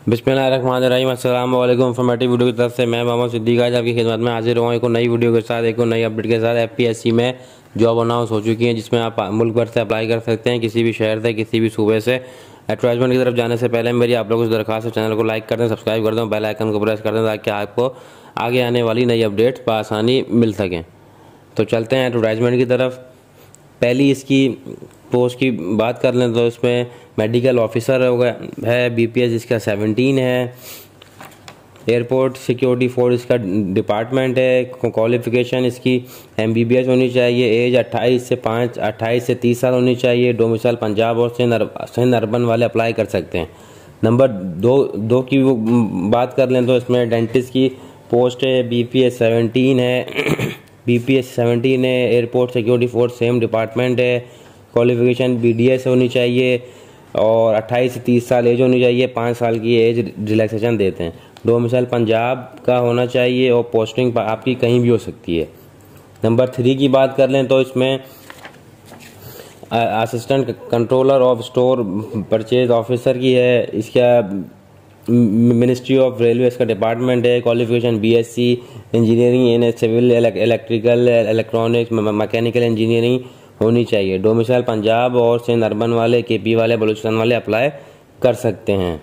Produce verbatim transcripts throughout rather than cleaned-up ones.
बिस्मिल्लाहिर्रहमानिर्रहीम। अस्सलाम वालेकुम। इंफॉर्मेटिव वीडियो की तरफ से मैं मोहम्मद सिद्दीक आज आपकी खिदमत में हाजिर हुआ एक नई वीडियो के साथ, एक नई अपडेट के साथ। एफपीएससी में जॉब अनाउंस हो चुकी है जिसमें आप मुल्क भर से अप्लाई कर सकते हैं, किसी भी शहर से, किसी भी सूबे से। एडवर्टाइजमेंट की तरफ जाने से पहले मेरी आप लोगों से दरखास्त है, चैनल को लाइक कर दें, सब्सक्राइब कर दें, बेल आइकन को प्रेस कर दें ताकि आपको आगे आने वाली नई अपडेट्स बआसानी मिल सकें। तो चलते हैं एडवर्टाइजमेंट की तरफ। पहली इसकी पोस्ट की बात कर लें तो इसमें मेडिकल ऑफिसर होगा है, बीपीएस इसका सेवनटीन है। एयरपोर्ट सिक्योरिटी फोर्स इसका डिपार्टमेंट है। क्वालिफिकेशन इसकी एमबीबीएस होनी चाहिए। एज अट्ठाईस से पाँच अट्ठाईस से तीस साल होनी चाहिए। डोमिसाइल पंजाब और सिंध अर्बन वाले अप्लाई कर सकते हैं। नंबर दो दो की वो बात कर लें तो इसमें डेंटिस्ट की पोस्ट है, बीपीएस सेवनटीन है बीपीएस सेवनटीन है। Airport security force same department है। क्वालिफिकेशन बीडीएस होनी चाहिए और अट्ठाईस से तीस साल एज होनी चाहिए। पाँच साल की एज रिलैक्सेशन देते हैं। डोमिसाइल पंजाब का होना चाहिए और पोस्टिंग आपकी कहीं भी हो सकती है। नंबर थ्री की बात कर लें तो इसमें assistant controller of store purchase officer की है। इसका मिनिस्ट्री ऑफ रेलवे इसका डिपार्टमेंट है। Qualification BSc engineering in civil electrical electronics mechanical engineering होनी चाहिए। डोमिसाइल पंजाब और सिंध अर्बन वाले, केपी वाले, बलूचिस्तान वाले अप्लाई कर सकते हैं।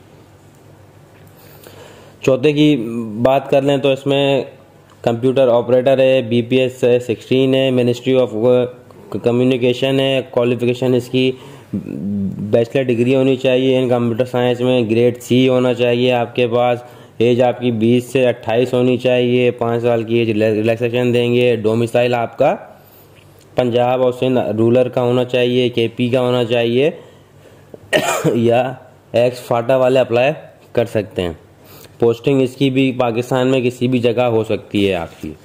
चौथे की बात कर लें तो इसमें कंप्यूटर ऑपरेटर है, बीपीएस सिक्सटीन है। मिनिस्ट्री ऑफ कम्युनिकेशन है। क्वालिफिकेशन इसकी बैचलर डिग्री होनी चाहिए इन कंप्यूटर साइंस में। ग्रेड सी होना चाहिए आपके पास। एज आपकी बीस से अट्ठाईस होनी चाहिए। पाँच साल की एज रिलैक्सेशन देंगे। डोमिसाइल आपका पंजाब और सिंध रूरल का होना चाहिए, केपी का होना चाहिए या एक्स फाटा वाले अप्लाई कर सकते हैं। पोस्टिंग इसकी भी पाकिस्तान में किसी भी जगह हो सकती है आपकी।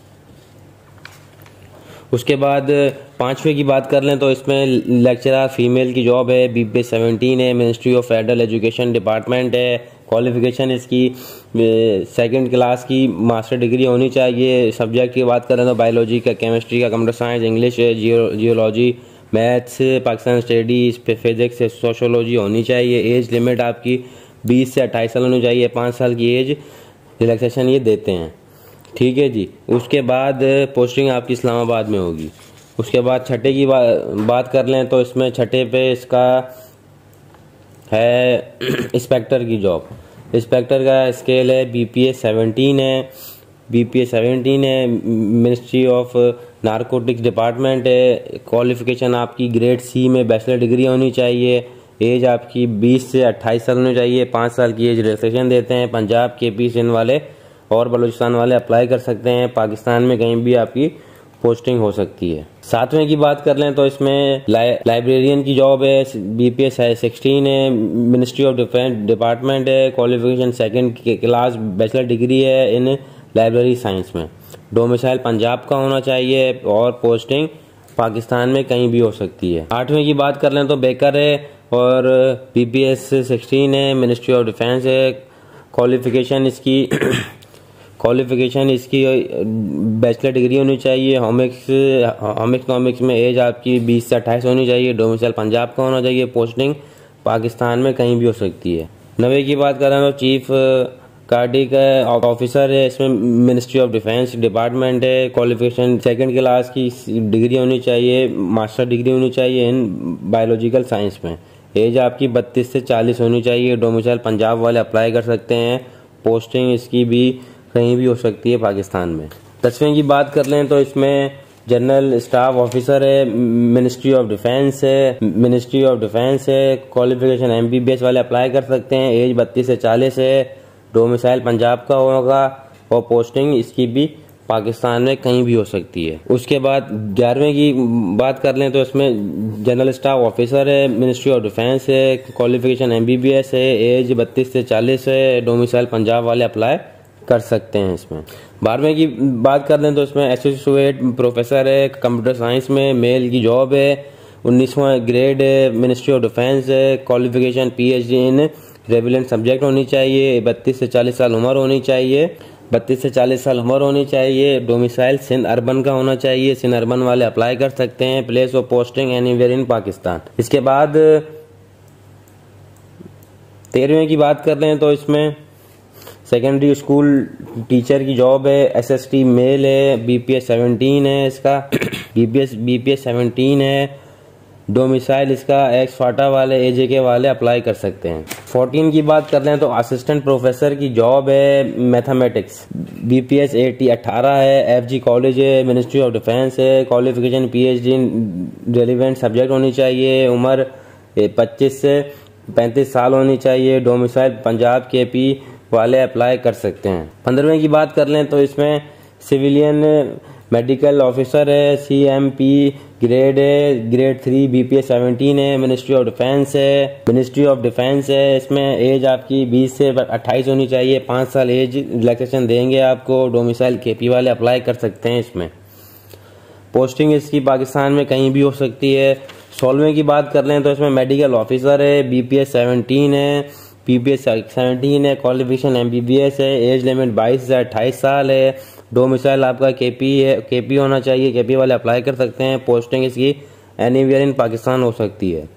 उसके बाद पांचवे की बात कर लें तो इसमें लेक्चरर फीमेल की जॉब है, बीपीएस सेवनटीन है। Ministry of federal education department है। क्वालिफिकेशन इसकी सेकंड क्लास की मास्टर डिग्री होनी चाहिए। सब्जेक्ट की बात करें तो बायोलॉजी का, केमिस्ट्री का, computer science, English, geo geology, maths, Pakistan studies, physics, sociology होनी चाहिए। एज लिमिट आपकी बीस से अट्ठाईस साल होनी चाहिए। पाँच साल की एज रिलैक्सेशन ये देते हैं, ठीक है जी। उसके बाद पोस्टिंग आपकी इस्लामाबाद में होगी। उसके बाद छठे की बा, बात कर लें तो इसमें छठे पे इसका है इंस्पेक्टर की जॉब। इंस्पेक्टर का स्केल है बीपीएस सेवनटीन है बीपीएस सेवनटीन है। मिनिस्ट्री ऑफ नारकोटिक्स डिपार्टमेंट है। क्वालिफिकेशन आपकी ग्रेड सी में बैचलर डिग्री होनी चाहिए। एज आपकी बीस से अट्ठाईस साल होनी चाहिए। पाँच साल की एज रिलैक्सेशन देते हैं। पंजाब, केपी, सिंध वाले और बलूचिस्तान वाले अप्लाई कर सकते हैं। पाकिस्तान में कहीं भी आपकी पोस्टिंग हो सकती है। सातवें की बात कर लें तो इसमें लाई, लाइब्रेरियन की जॉब है, बीपीएस सिक्सटीन है। मिनिस्ट्री ऑफ डिफेंस डिपार्टमेंट है। Qualification second class bachelor degree है इन लाइब्रेरी साइंस में। डोमिसाइल पंजाब का होना चाहिए और पोस्टिंग पाकिस्तान में कहीं भी हो सकती है। आठवें की बात कर लें तो बेकर है और बीपीएस सिक्सटीन है। मिनिस्ट्री ऑफ डिफेंस है। क्वालिफिकेशन इसकी क्वालिफिकेशन इसकी बैचलर डिग्री होनी चाहिए। होमिक्स होम इकोनॉमिक्स में एज आपकी बीस से अट्ठाईस होनी चाहिए। डोमिसाइल पंजाब का होना चाहिए। पोस्टिंग पाकिस्तान में कहीं भी हो सकती है। नवे की बात करें तो चीफ कार्डिक ऑफिसर है। इसमें मिनिस्ट्री ऑफ डिफेंस डिपार्टमेंट है। क्वालिफिकेशन सेकंड क्लास की डिग्री होनी चाहिए, मास्टर डिग्री होनी चाहिए इन बायोलॉजिकल साइंस में। एज आपकी बत्तीस से चालीस होनी चाहिए। डोमिसाइल पंजाब वाले अप्लाई कर सकते हैं। पोस्टिंग इसकी भी कहीं भी हो सकती है पाकिस्तान में। दसवें की बात कर लें तो इसमें जनरल स्टाफ ऑफिसर है। मिनिस्ट्री ऑफ डिफेंस है मिनिस्ट्री ऑफ डिफेंस है। क्वालिफिकेशन एमबीबीएस वाले अप्लाई कर सकते हैं। एज बत्तीस से चालीस है। डोमिसाइल पंजाब का होगा और पोस्टिंग इसकी भी पाकिस्तान में कहीं भी हो सकती है। उसके बाद ग्यारहवें की बात कर लें तो इसमें जनरल स्टाफ ऑफिसर है। मिनिस्ट्री ऑफ डिफेंस है। क्वालिफिकेशन एमबीबीएस है। एज बत्तीस से चालीस है। डोमिसाइल पंजाब वाले अप्लाई कर सकते हैं इसमें। बारहवें की बात कर लें तो इसमें एसोसिएट प्रोफेसर है कंप्यूटर साइंस में। मेल की जॉब है। उन्नीसवां ग्रेड है। मिनिस्ट्री ऑफ डिफेंस है। Qualification PhD in relevant subject होनी चाहिए। बत्तीस से चालीस साल उम्र होनी चाहिए बत्तीस से चालीस साल उम्र होनी चाहिए। डोमिसाइल सिंध अर्बन का होना चाहिए। सिंध अर्बन वाले अप्लाई कर सकते हैं। Place of posting anywhere in Pakistan. इसके बाद तेरहवीं की बात कर रहे हैं तो इसमें सेकेंडरी स्कूल टीचर की जॉब है, एसएसटी मेल है, बीपीएस सेवनटीन है इसका बीपीएस बीपीएस सेवनटीन है। डोमिसाइल इसका एक्स फाटा वाले एजे के वाले अप्लाई कर सकते हैं। फोर्टीन की बात कर रहे हैं तो असिस्टेंट प्रोफेसर की जॉब है मैथमेटिक्स, बीपीएस एटी अठारह है, एफजी कॉलेज है, मिनिस्ट्री ऑफ डिफेंस है, क्वालिफिकेशन पीएचडी रेलिवेंट सब्जेक्ट होनी चाहिए, उम्र पच्चीस से पैंतीस साल होनी चाहिए, डोमिसाइल पंजाब के पी वाले अप्लाई कर सकते हैं। पंद्रहवें की बात कर लें तो इसमें सिविलियन मेडिकल ऑफिसर है, सीएमपी ग्रेड है, ग्रेड थ्री, बीपीएस सेवनटीन है, मिनिस्ट्री ऑफ डिफेंस है मिनिस्ट्री ऑफ डिफेंस है। इसमें एज आपकी बीस से अट्ठाईस होनी चाहिए, पाँच साल एज रिलैक्सेशन देंगे आपको। डोमिसाइल केपी वाले अप्लाई कर सकते हैं इसमें। पोस्टिंग इसकी पाकिस्तान में कहीं भी हो सकती है। सोलहवें की बात कर लें तो इसमें मेडिकल ऑफिसर है, बीपीएस सेवनटीन है, बीपीएस सेवनटीन है, क्वालिफिकेशन एमबीबीएस है, एज लिमिट बाईस से अट्ठाईस साल है। डोमिसाइल आपका केपी है, केपी होना चाहिए, केपी वाले अप्लाई कर सकते हैं। पोस्टिंग इसकी एनीवेयर इन पाकिस्तान हो सकती है।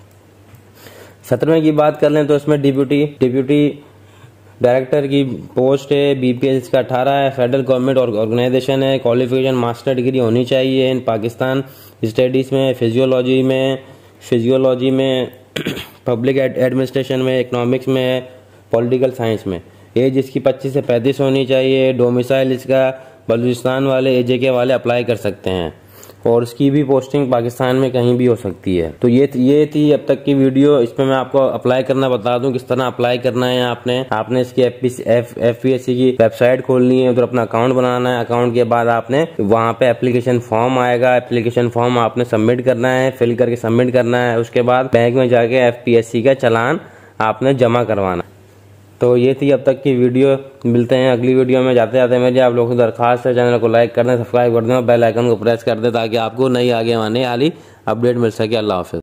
सत्रहवें की बात कर लें तो इसमें डिप्यूटी डिप्यूटी डायरेक्टर की पोस्ट है, बीपीएस का अठारह है, फेडरल गवर्नमेंट ऑर्गेनाइजेशन है, क्वालिफिकेशन मास्टर डिग्री होनी चाहिए इन पाकिस्तान स्टडीज़ में, फिजियोलॉजी में फिजियोलॉजी में पब्लिक एडमिनिस्ट्रेशन में, इकोनॉमिक्स में, पॉलिटिकल साइंस में। एज इसकी पच्चीस से पैंतीस होनी चाहिए। डोमिसाइल इसका बलूचिस्तान वाले एजे के वाले अप्लाई कर सकते हैं और इसकी भी पोस्टिंग पाकिस्तान में कहीं भी हो सकती है। तो ये ये थी अब तक की वीडियो। इसमें मैं आपको अप्लाई करना बता दूं किस तरह अप्लाई करना है। आपने आपने इसकी एफ पी एस सी की वेबसाइट खोलनी है, उधर अपना अकाउंट बनाना है। अकाउंट के बाद आपने वहां पे एप्लीकेशन फॉर्म आएगा, एप्लीकेशन फॉर्म आपने सबमिट करना है, फिल करके सबमिट करना है। उसके बाद बैंक में जाके एफ पी एस सी का चालान आपने जमा करवाना। तो ये थी अब तक की वीडियो। मिलते हैं अगली वीडियो में। जाते जाते मेरी आप लोगों की दरखास्त है, चैनल को लाइक कर दें, सब्सक्राइब कर दें और बेल आइकन को प्रेस कर दें ताकि आपको नई आगे आने वाली अपडेट मिल सके। अल्लाह हाफिज़।